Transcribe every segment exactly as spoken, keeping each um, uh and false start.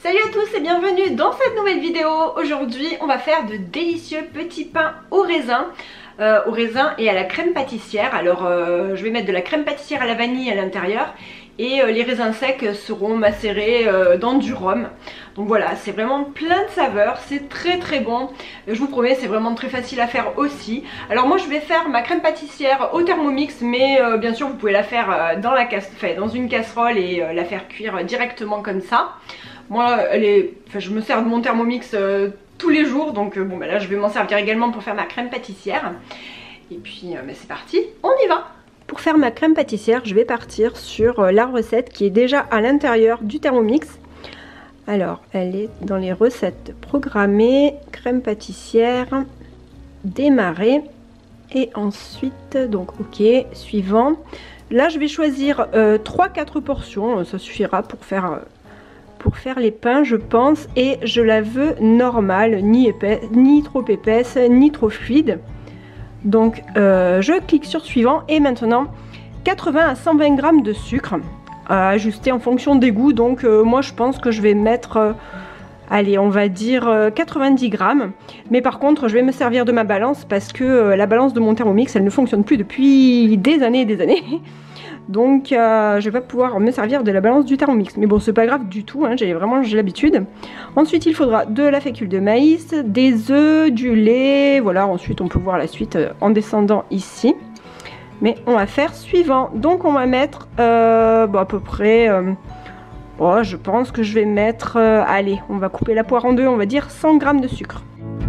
Salut à tous et bienvenue dans cette nouvelle vidéo. Aujourd'hui on va faire de délicieux petits pains au raisin euh, au raisin et à la crème pâtissière. Alors euh, je vais mettre de la crème pâtissière à la vanille à l'intérieur et euh, les raisins secs seront macérés euh, dans du rhum. Donc voilà, c'est vraiment plein de saveurs, c'est très très bon. Je vous promets, c'est vraiment très facile à faire aussi. Alors moi je vais faire ma crème pâtissière au Thermomix, mais euh, bien sûr vous pouvez la faire euh, dans, la casse... enfin, dans une casserole et euh, la faire cuire directement comme ça. Moi, elle est... enfin, je me sers de mon Thermomix euh, tous les jours, donc euh, bon, bah là je vais m'en servir également pour faire ma crème pâtissière. Et puis, euh, bah, c'est parti, on y va! Pour faire ma crème pâtissière, je vais partir sur euh, la recette qui est déjà à l'intérieur du Thermomix. Alors, elle est dans les recettes programmées, crème pâtissière, démarrer. Et ensuite, donc ok, suivant. Là, je vais choisir euh, trois quatre portions, ça suffira pour faire... Euh, pour faire les pains je pense, et je la veux normale, ni épaisse, ni trop épaisse, ni trop fluide. Donc euh, je clique sur suivant et maintenant quatre-vingts à cent vingt grammes de sucre à ajuster en fonction des goûts. Donc euh, moi je pense que je vais mettre euh, allez on va dire euh, quatre-vingt-dix grammes, mais par contre je vais me servir de ma balance parce que euh, la balance de mon Thermomix elle ne fonctionne plus depuis des années et des années. Donc euh, je vais pas pouvoir me servir de la balance du Thermomix. Mais bon, c'est pas grave du tout, hein, j'ai vraiment j'ai l'habitude. Ensuite, il faudra de la fécule de maïs, des œufs, du lait. Voilà, ensuite on peut voir la suite euh, en descendant ici. Mais on va faire suivant. Donc on va mettre euh, bon, à peu près... Euh, oh, je pense que je vais mettre... Euh, allez, on va couper la poire en deux, on va dire cent grammes de sucre.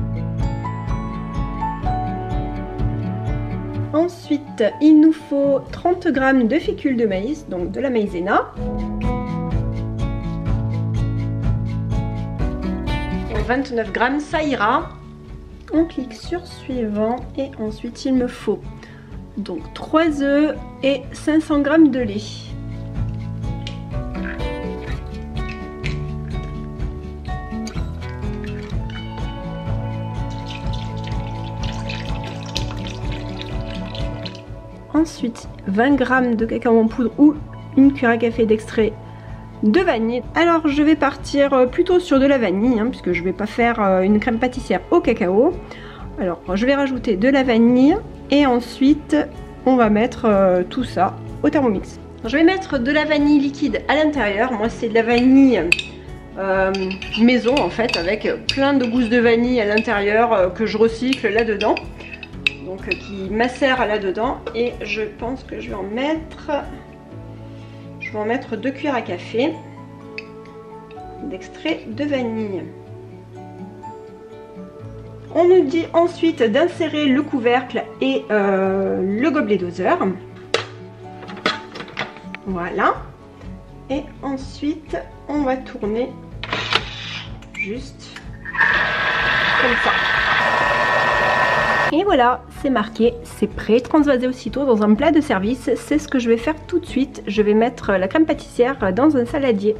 Ensuite, il nous faut trente grammes de fécule de maïs, donc de la maïzena. vingt-neuf grammes, ça ira. On clique sur suivant et ensuite il me faut donc trois œufs et cinq cents grammes de lait. Ensuite, vingt grammes de cacao en poudre ou une cuillère à café d'extrait de vanille. Alors, je vais partir plutôt sur de la vanille, hein, puisque je ne vais pas faire une crème pâtissière au cacao. Alors, je vais rajouter de la vanille et ensuite, on va mettre euh, tout ça au Thermomix. Je vais mettre de la vanille liquide à l'intérieur. Moi, c'est de la vanille euh, maison, en fait, avec plein de gousses de vanille à l'intérieur euh, que je recycle là-dedans. Donc qui macère là-dedans, et je pense que je vais en mettre je vais en mettre deux cuillères à café d'extrait de vanille. On nous dit ensuite d'insérer le couvercle et euh, le gobelet doseur. Voilà, et ensuite on va tourner juste comme ça. Et voilà, c'est marqué, c'est prêt, transvaser aussitôt dans un plat de service. C'est ce que je vais faire tout de suite. Je vais mettre la crème pâtissière dans un saladier.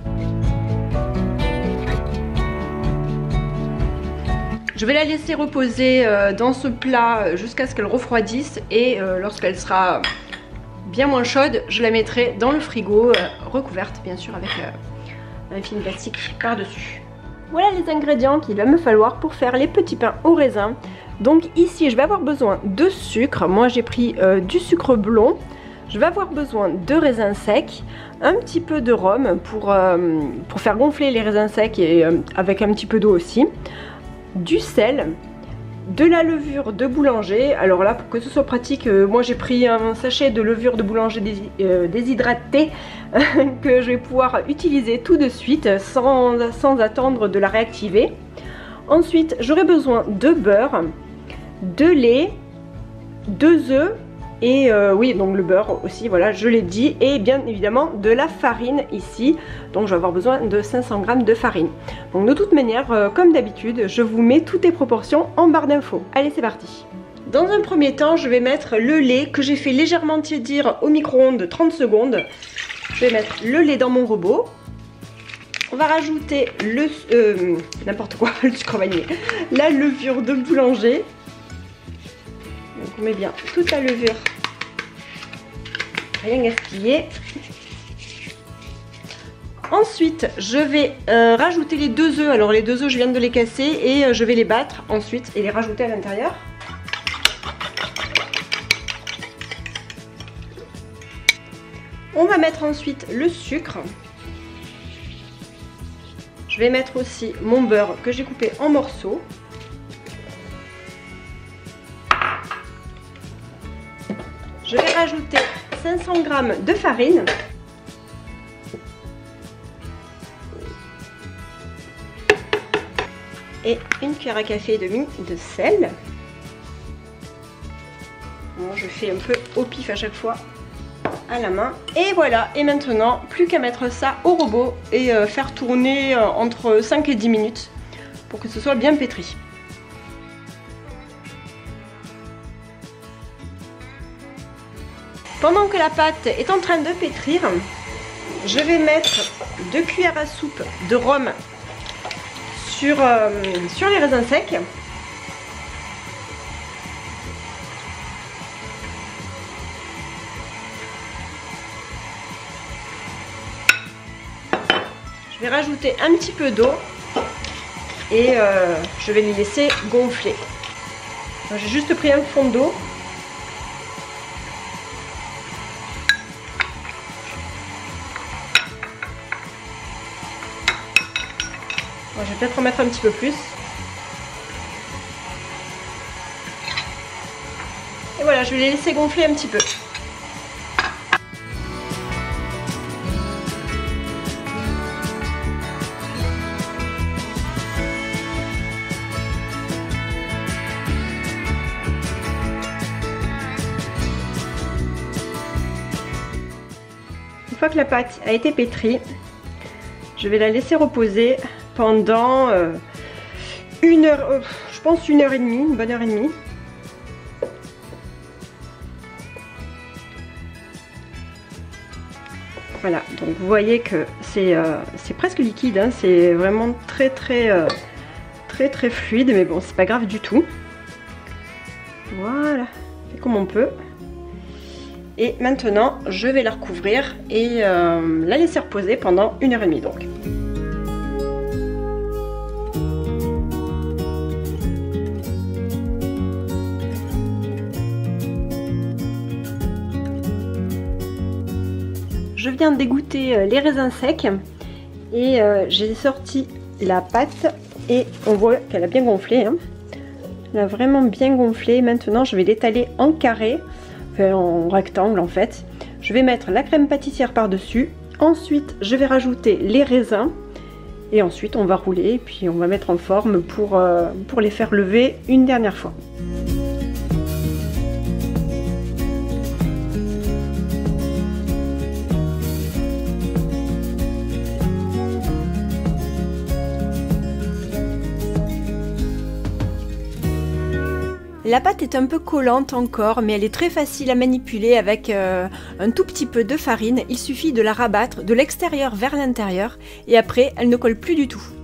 Je vais la laisser reposer dans ce plat jusqu'à ce qu'elle refroidisse, et lorsqu'elle sera bien moins chaude, je la mettrai dans le frigo, recouverte bien sûr avec un film plastique par-dessus. Voilà les ingrédients qu'il va me falloir pour faire les petits pains au raisin. Donc ici je vais avoir besoin de sucre, moi j'ai pris euh, du sucre blond. Je vais avoir besoin de raisins secs, un petit peu de rhum pour, euh, pour faire gonfler les raisins secs, et euh, avec un petit peu d'eau aussi. Du sel, de la levure de boulanger. Alors là, pour que ce soit pratique, euh, moi j'ai pris un sachet de levure de boulanger dés euh, déshydratée que je vais pouvoir utiliser tout de suite sans, sans attendre de la réactiver. Ensuite, j'aurai besoin de beurre, de lait, deux œufs et euh, oui, donc le beurre aussi, voilà, je l'ai dit, et bien évidemment de la farine ici. Donc je vais avoir besoin de cinq cents grammes de farine. Donc de toute manière, euh, comme d'habitude, je vous mets toutes les proportions en barre d'infos. Allez, c'est parti. Dans un premier temps, je vais mettre le lait que j'ai fait légèrement tiédir au micro-ondes trente secondes. Je vais mettre le lait dans mon robot. On va rajouter le euh, n'importe quoi, le sucre vanillé, la levure de boulanger. Donc on met bien toute la levure, rien gaspiller. Ensuite, je vais euh, rajouter les deux œufs. Alors les deux œufs, je viens de les casser et euh, je vais les battre ensuite et les rajouter à l'intérieur. On va mettre ensuite le sucre. Je vais mettre aussi mon beurre que j'ai coupé en morceaux. Je vais rajouter cinq cents grammes de farine. Et une cuillère à café et demi de sel. Bon, je fais un peu au pif à chaque fois à la main. Et voilà, et maintenant plus qu'à mettre ça au robot et euh, faire tourner euh, entre cinq et dix minutes pour que ce soit bien pétri. Pendant que la pâte est en train de pétrir, je vais mettre deux cuillères à soupe de rhum sur, euh, sur les raisins secs. Je vais rajouter un petit peu d'eau et euh, je vais les laisser gonfler. J'ai juste pris un fond d'eau. Je vais peut-être en mettre un petit peu plus. Et voilà, je vais les laisser gonfler un petit peu. Une fois que la pâte a été pétrie, je vais la laisser reposer pendant euh, une heure, euh, je pense une heure et demie, une bonne heure et demie. Voilà, donc vous voyez que c'est euh, c'est presque liquide, hein, c'est vraiment très très euh, très très fluide, mais bon, c'est pas grave du tout. Voilà, on fait comme on peut. Et maintenant, je vais la recouvrir et euh, la laisser reposer pendant une heure et demie donc. Je viens d'égoutter les raisins secs et euh, j'ai sorti la pâte et on voit qu'elle a bien gonflé. Hein. Elle a vraiment bien gonflé. Maintenant, je vais l'étaler en carré, enfin en rectangle en fait. Je vais mettre la crème pâtissière par-dessus. Ensuite, je vais rajouter les raisins et ensuite on va rouler et puis on va mettre en forme pour, euh, pour les faire lever une dernière fois. La pâte est un peu collante encore, mais elle est très facile à manipuler avec euh, un tout petit peu de farine. Il suffit de la rabattre de l'extérieur vers l'intérieur et après elle ne colle plus du tout.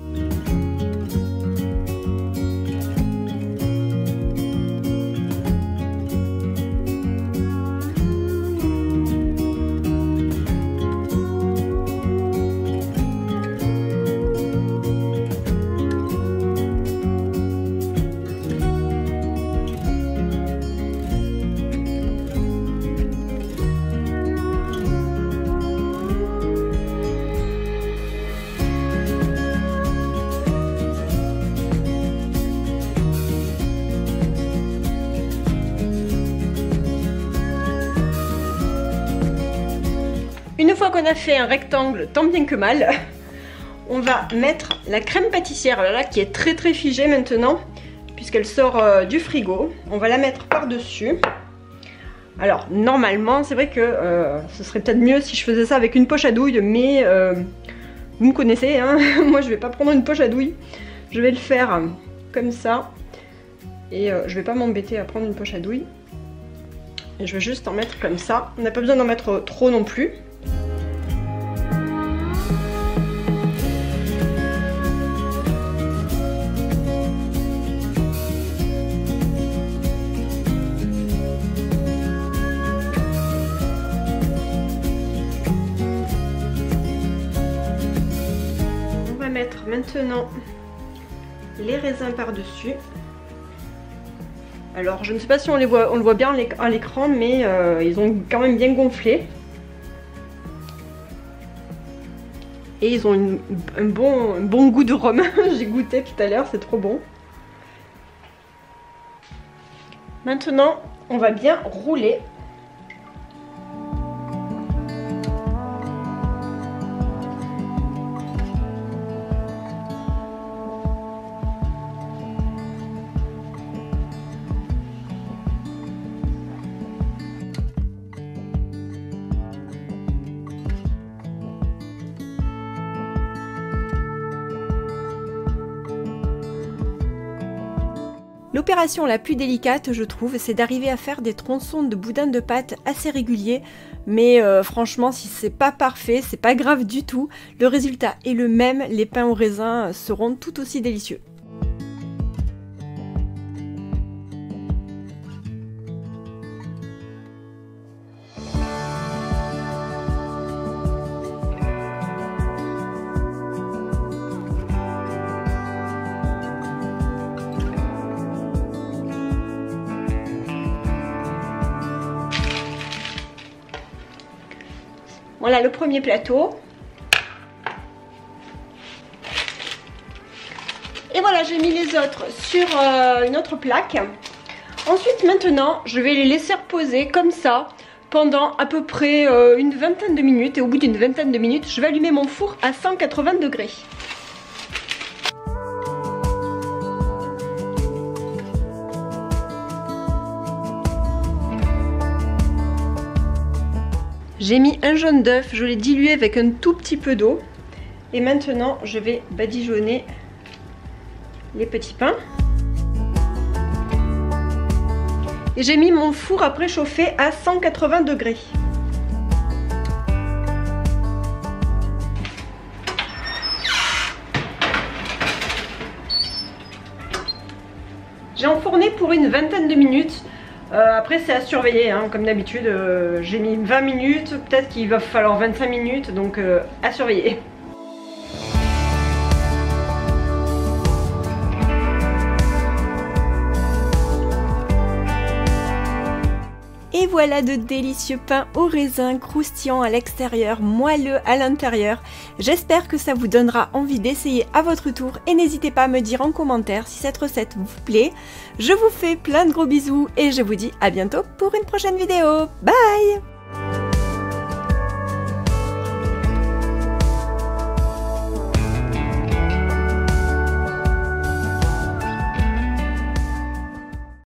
Une fois qu'on a fait un rectangle tant bien que mal, on va mettre la crème pâtissière là, là qui est très très figée maintenant puisqu'elle sort euh, du frigo. On va la mettre par-dessus. Alors normalement c'est vrai que euh, ce serait peut-être mieux si je faisais ça avec une poche à douille, mais euh, vous me connaissez, hein. Moi je vais pas prendre une poche à douille, je vais le faire comme ça et euh, je vais pas m'embêter à prendre une poche à douille. Et je vais juste en mettre comme ça, on n'a pas besoin d'en mettre trop non plus. maintenant les raisins par-dessus. Alors je ne sais pas si on les voit, on le voit bien à l'écran, mais euh, ils ont quand même bien gonflé. Et ils ont une, un, bon, un bon goût de rhum. J'ai goûté tout à l'heure, c'est trop bon. Maintenant, on va bien rouler. L'opération la plus délicate, je trouve, c'est d'arriver à faire des tronçons de boudin de pâte assez réguliers, mais euh, franchement, si c'est pas parfait, c'est pas grave du tout, le résultat est le même, les pains au raisin seront tout aussi délicieux. Voilà le premier plateau. Et voilà, j'ai mis les autres sur euh, une autre plaque. Ensuite, maintenant, je vais les laisser reposer comme ça pendant à peu près euh, une vingtaine de minutes. Et au bout d'une vingtaine de minutes, je vais allumer mon four à cent quatre-vingts degrés. J'ai mis un jaune d'œuf, je l'ai dilué avec un tout petit peu d'eau. Et maintenant, je vais badigeonner les petits pains. Et j'ai mis mon four à préchauffer à cent quatre-vingts degrés. J'ai enfourné pour une vingtaine de minutes. Euh, après c'est à surveiller, hein, comme d'habitude, euh, j'ai mis vingt minutes, peut-être qu'il va falloir vingt-cinq minutes, donc euh, à surveiller. Et voilà de délicieux pains au raisin, croustillants à l'extérieur, moelleux à l'intérieur. J'espère que ça vous donnera envie d'essayer à votre tour et n'hésitez pas à me dire en commentaire si cette recette vous plaît. Je vous fais plein de gros bisous et je vous dis à bientôt pour une prochaine vidéo. Bye!